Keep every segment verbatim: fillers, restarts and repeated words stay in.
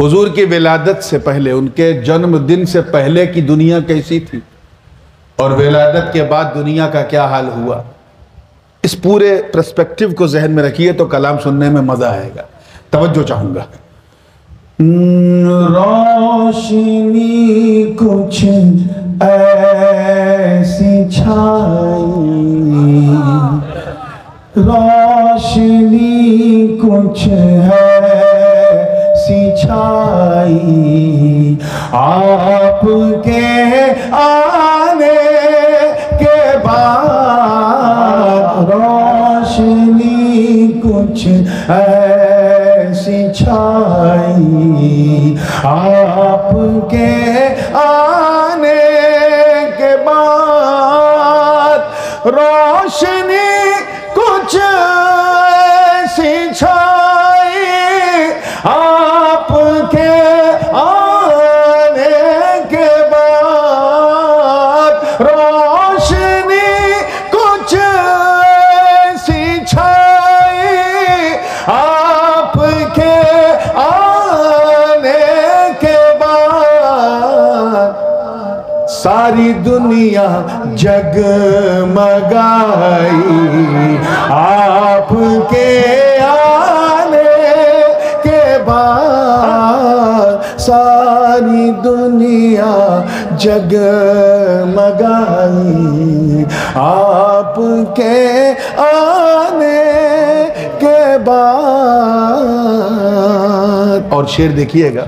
हुजूर की विलादत से पहले, उनके जन्मदिन से पहले की दुनिया कैसी थी और विलादत के बाद दुनिया का क्या हाल हुआ, इस पूरे पर्सपेक्टिव को जहन में रखिए तो कलाम सुनने में मजा आएगा। तवज्जो चाहूंगा। रोशनी कुछ ऐसी छाई, रोशनी कुछ ऐसी छाई, आपके आने के बाद रोशनी कुछ ऐसी छाई, आपके आने के बाद रोशनी कुछ ऐसी छाई, आपके आने के बाद रोशनी कुछ ऐसी छाई, आपके आने के बाद सारी दुनिया जगमगाई, आपके आने के बाद सारी दुनिया जगमगाई, आपके आने के बाद। और शेर देखिएगा,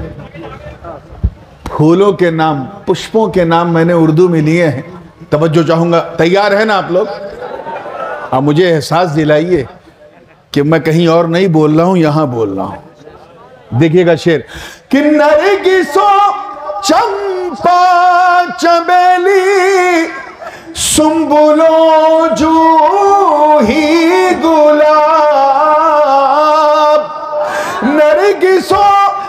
फूलों के नाम, पुष्पों के नाम मैंने उर्दू में लिए हैं। तवज्जो चाहूंगा, तैयार है ना आप लोग? अब मुझे एहसास दिलाइए कि मैं कहीं और नहीं बोल रहा हूं, यहां बोल रहा हूं। देखिएगा शेर कि नरगिसो चंपा चमेली, सुंबुलो जूही गुलाब, नरगिसो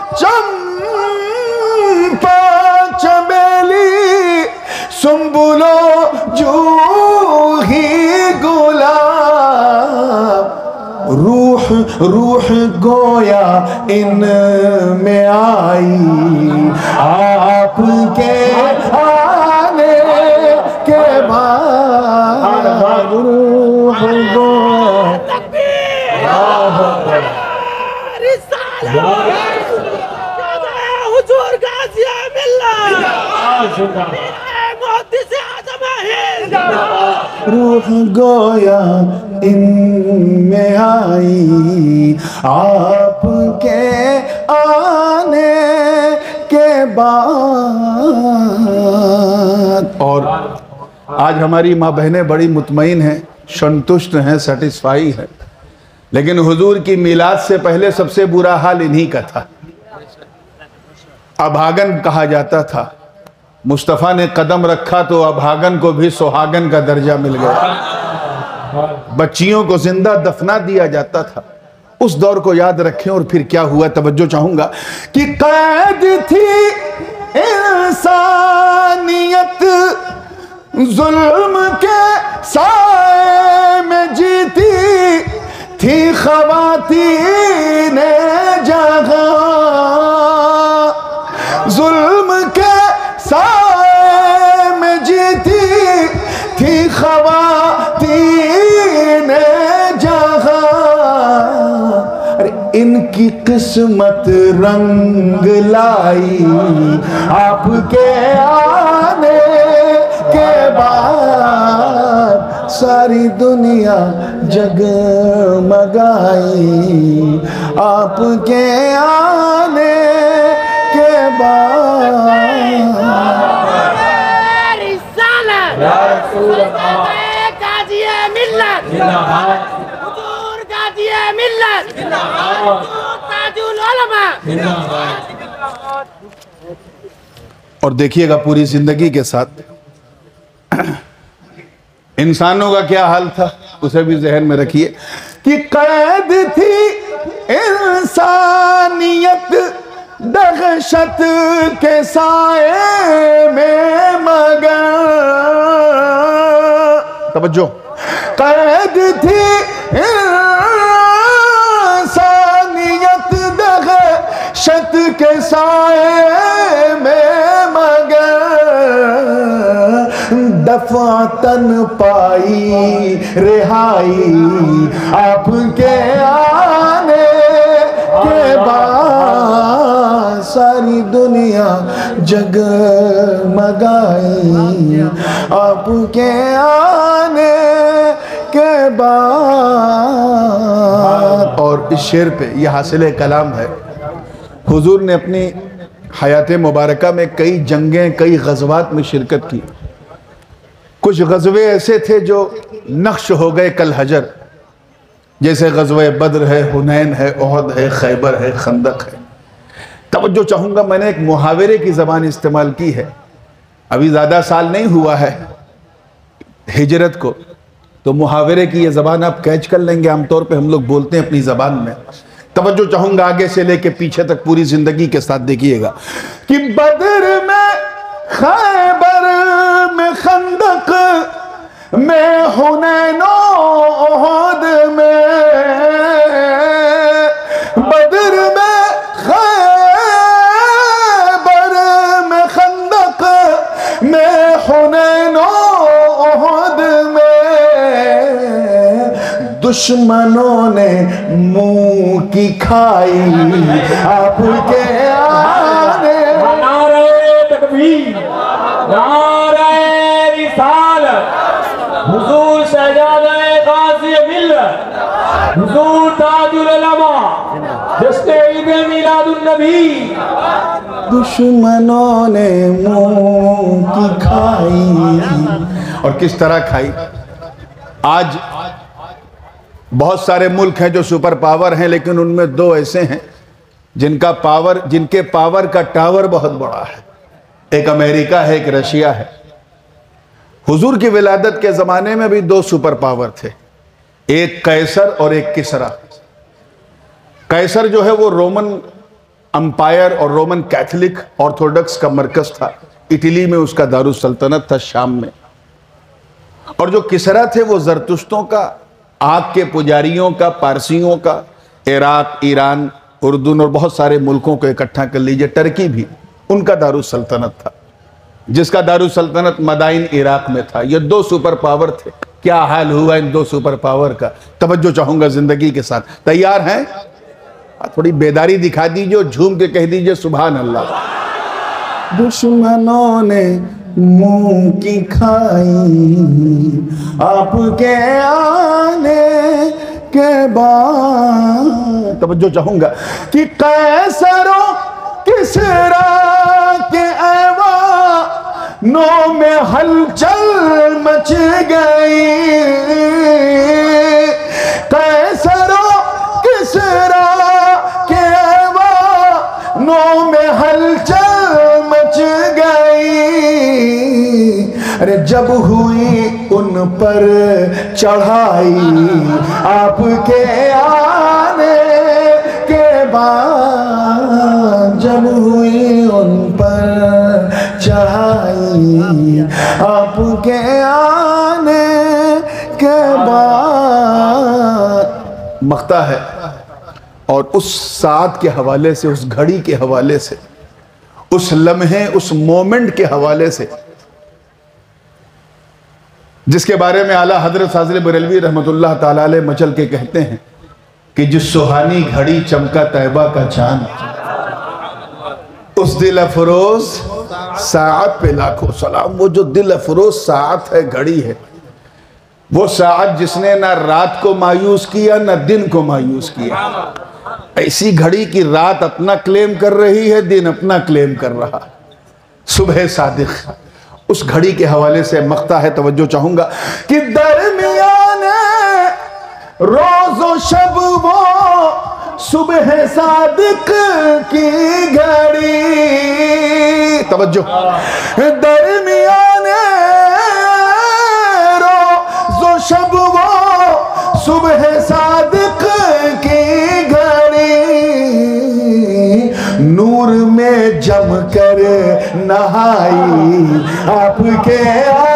चंपा चमेली, सुंबुलो जूही गुलाब, रूह रूह गोया इन में आई, आपके आने के बाद रूह रूह गोया इनमें आई, आपके आने के बाद। और आज हमारी माँ बहनें बड़ी मुतमईन हैं, संतुष्ट हैं, सेटिस्फाई है, लेकिन हुजूर की मिलाद से पहले सबसे बुरा हाल इन्हीं का था। अभागन कहा जाता था, मुस्तफ़ा ने कदम रखा तो अभागन को भी सुहागन का दर्जा मिल गया। बच्चियों को जिंदा दफना दिया जाता था। उस दौर को याद रखें। और फिर क्या हुआ, तवज्जो चाहूंगा कि कैद थी इंसानियत, जुल्म के साए में जीती थी ख़वातीने जहां, जुल्म के साए में जीती थी ख़वातीने जहां। अरे इनकी किस्मत रंग लाई, आपके आने के बाद सारी दुनिया जगमगाई, आपके आने के बाद। और देखिएगा पूरी जिंदगी के साथ इंसानों का क्या हाल था, उसे भी जहन में रखिए कि कैद थी इंसानियत दहशत के साए में मगर। तवज्जो, कैद थी इंसानियत दहशत आपके साए में मगर दफातन पाई रिहाई, आपके आने के बाद सारी दुनिया जगमगाई, आपके आने के बाद। और इस शेर पे यह हासिल कलाम है। हुजूर ने अपनी हयात मुबारका में कई जंगें, कई गज़वात में शिरकत की। कुछ गज़वे ऐसे थे जो नक्श हो गए कल हजर, जैसे गज़वे बद्र है, हुनैन है, ओहद है, खैबर है, खंदक है। तवज्जो चाहूँगा, मैंने एक मुहावरे की ज़बान इस्तेमाल की है। अभी ज़्यादा साल नहीं हुआ है हिजरत को, तो मुहावरे की ये ज़बान आप कैच कर लेंगे। आमतौर पे हम लोग बोलते हैं अपनी ज़बान में। तवज्जो चाहूँगा आगे से लेके पीछे तक पूरी ज़िंदगी के साथ देखिएगा कि बद्र में, खैबर में, खंदक में, हुनैन ओहद में, बद्र में, खैबर में, खंदक में, हुनैन ओहद में दुश्मनों ने मुंह की खाई, आपके आने। नारे रिसालत, हुजूर शहजादे गाज़ी मिल्लत, हुजूर ताजुल उलमा, जश्न ईद मिलादुन नबी। दुश्मनों ने मुंह की खाई, और किस तरह खाई। आज बहुत सारे मुल्क हैं जो सुपर पावर हैं, लेकिन उनमें दो ऐसे हैं जिनका पावर, जिनके पावर का टावर बहुत बड़ा है। एक अमेरिका है, एक रशिया है। हुजूर की विलादत के ज़माने में भी दो सुपर पावर थे, एक कैसर और एक किसरा। कैसर जो है वो रोमन अंपायर और रोमन कैथोलिक ऑर्थोडॉक्स का मरकज था। इटली में उसका दारुस सल्तनत था, शाम में। और जो किसरा थे वो जरतुश्तों का, आग के पुजारियों का, पारसियों का, इराक, ईरान, उर्दून और बहुत सारे मुल्कों को इकट्ठा कर लीजिए, टर्की भी उनका दारुस सल्तनत था, जिसका दारुस सल्तनत मदाइन इराक में था। ये दो सुपर पावर थे। क्या हाल हुआ इन दो सुपर पावर का, तवज्जो चाहूंगा जिंदगी के साथ। तैयार हैं? थोड़ी बेदारी दिखा दीजिए और झूम के कह दीजिए सुभान अल्लाह। दुश्मनों ने मुंह की खाई, आपके आने के बाद। तवज्जो चाहूंगा कि कैसरों किसरा के ऐवानों में हलचल मच गई, कैसरों किसरा के ऐवानों में हलचल मच गई। अरे जब हुई उन पर चढ़ाई, आपके आने के बाद, जब हुई उन पर चढ़ाई, आपके आने के बाद। मख्ता है। और उस साथ के हवाले से, उस घड़ी के हवाले से, उस लम्हे, उस मोमेंट के हवाले से, जिसके बारे में आला हजरत फाजिल बरेलवी रहमतुल्लाह ताला अलैह मचल के कहते हैं कि जिस सुहानी घड़ी चमका तैबा का चांद, उस दिल अफरोज साअत पे लाखों सलाम। वो जो दिल अफरोज साअत है, घड़ी है, वो साअत जिसने ना रात को मायूस किया ना दिन को मायूस किया। ऐसी घड़ी की रात अपना क्लेम कर रही है, दिन अपना क्लेम कर रहा। सुबह सादिक, उस घड़ी के हवाले से मख्ता है। तवज्जो चाहूंगा कि दरमियाने रोज़ो शब वो सुबह सादिक की घड़ी। तवज्जो, दरमियाने रोज़ो शब वो सुबह सादिक की घड़ी, नूर में जम कर नहाई, आपके